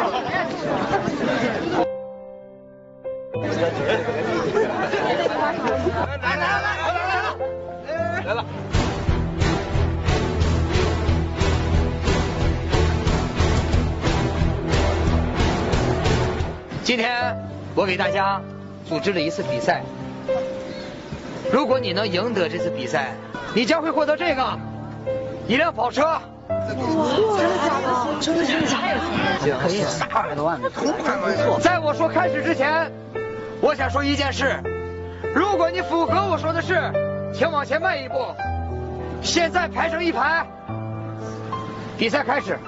来了。今天我给大家组织了一次比赛，如果你能赢得这次比赛，你将会获得这个一辆跑车。哇，真的假的？真的假的？可以200多万的，不错。在我说开始之前，我想说一件事：如果你符合我说的事，请往前迈一步。现在排成一排，比赛开始。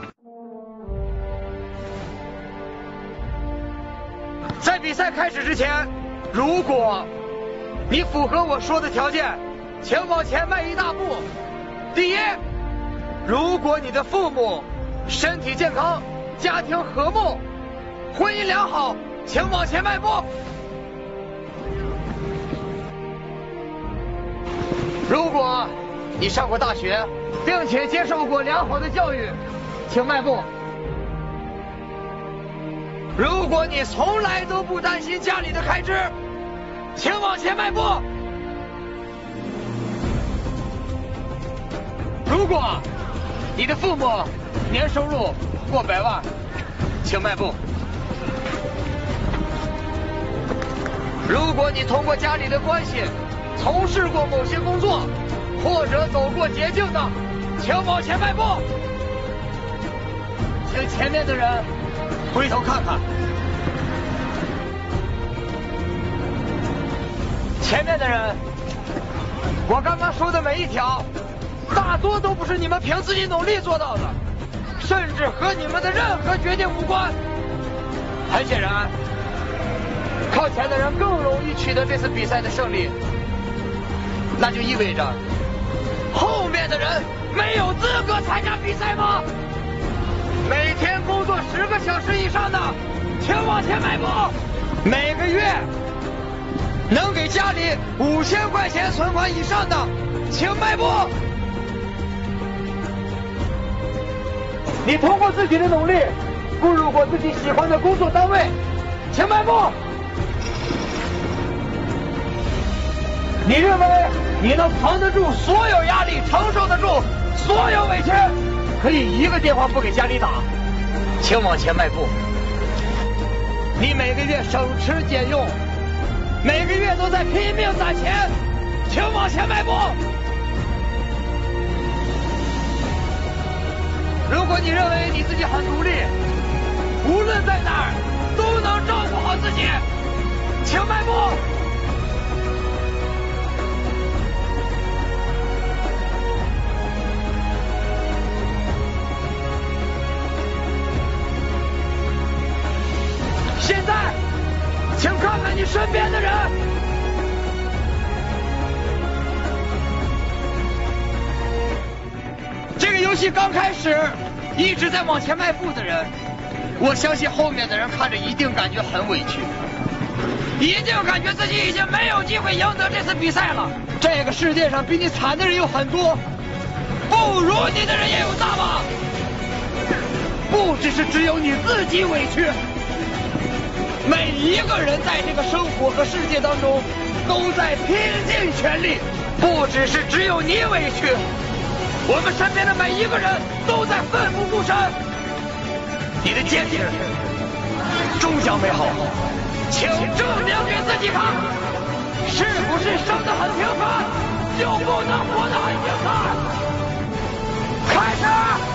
在比赛开始之前，如果你符合我说的条件，请往前迈一大步。第一，如果你的父母身体健康、家庭和睦、婚姻良好，请往前迈步。如果你上过大学，并且接受过良好的教育，请迈步。如果你从来都不担心家里的开支，请往前迈步。如果你的父母年收入过100万，请迈步。如果你通过家里的关系从事过某些工作，或者走过捷径的，请往前迈步。请前面的人回头看看，前面的人，我刚刚说的每一条，大多都不是你们凭自己努力做到的，甚至和你们的任何决定无关。很显然，靠前的人更容易取得这次比赛的胜利，那就意味着后面的人没有资格参加比赛吗？每天工作10个小时以上的，请往前迈步。每个月能给家里5000块钱存款以上的，请迈步。你通过自己的努力步入过自己喜欢的工作单位，请迈步。你认为你能扛得住所有压力，承受得住所有委屈，可以一个电话不给家里打，请往前迈步。你每个月省吃俭用，每个月都在拼命攒钱，请往前迈步。如果你认为你自己很独立，无论在哪儿都能照顾好自己，请迈步。现在，请看看你身边的人。这个游戏刚开始，一直在往前迈步的人，我相信后面的人看着一定感觉很委屈，一定感觉自己已经没有机会赢得这次比赛了。这个世界上比你惨的人有很多，不如你的人也有大把，不只有你自己委屈。每一个人在这个生活和世界当中都在拼尽全力，不只有你委屈，我们身边的每一个人都在奋不顾身。你的坚定终将美好，请证明给自己看，是不是生得很平凡就不能活得很精彩？开始。